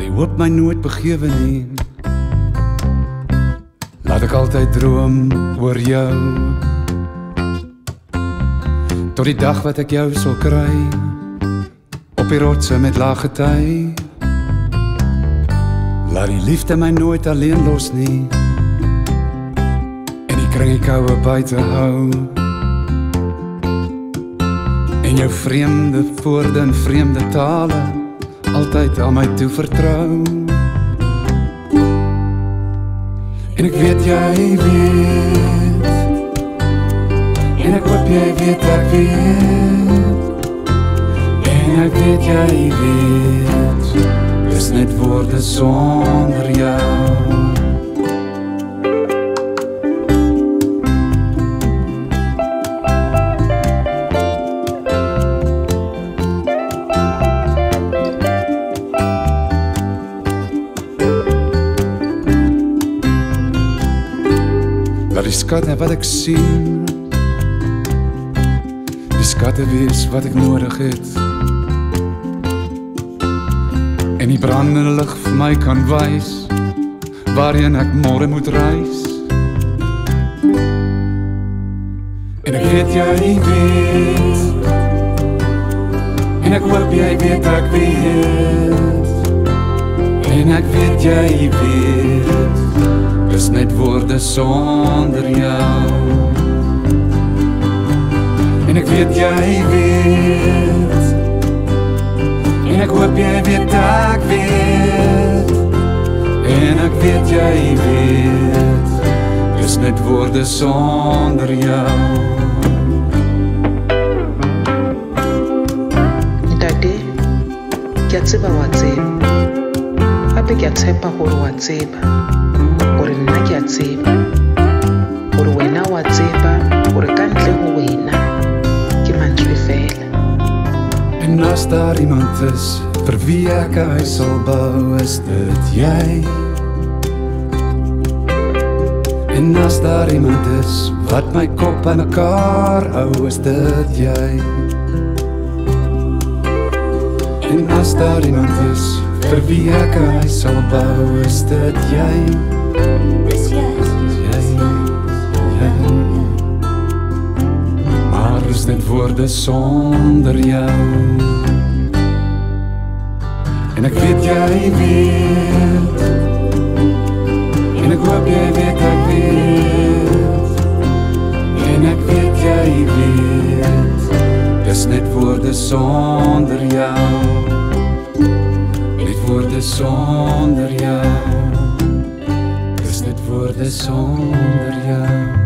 die hoop my nooit begewe nie. Laat ek altyd droom oor jou, tot die dag wat ek jou sal kry, op die rotse met laag gety. Laat die liefde my nooit alleen los nie, en die kringekoue buite hou, en jou vreemde woorde en vreemde tale altyd aan my toe vertrou. En ek weet jy weet, en ek hoop jy weet ek weet, en ek weet jy weet, dis net woorde sonder jou. Laat die skatte wat ek sien, die skatte wees wat ek nodig het, en die brandende lig vir my kan wys, waarheen ek môre moet reis. En ek weet jy weet, en ek hoop jy weet ek weet, en ek weet jy weet, dis net woorde sonder jou. En ek weet jy weet, en ek hoop jy weet ek weet, en ek weet jy weet, dis net woorde sonder jou. Ntate, ke a tseba wa tseba, gape ke a tshepa gore wa tseba, gore nna ke a tseba, gore wena wa tseba, gore ka ntle go wena ke mantswe fela. En as daar iemand is vir wie ek 'n huis sal bou, is dit jy. En as daar iemand is wat my kop aan mekaar hou, is dit jy. En as daar iemand is vir wie ek 'n huis sal bou, is dit jy. Dis jy. Maar is net woorde sonder jou. En ek weet jy weet, en ek hoop jy weet ek weet, en ek weet jy weet, dis net woorde sonder jou. Net woorde sonder jou, dis net woorde sonder jou.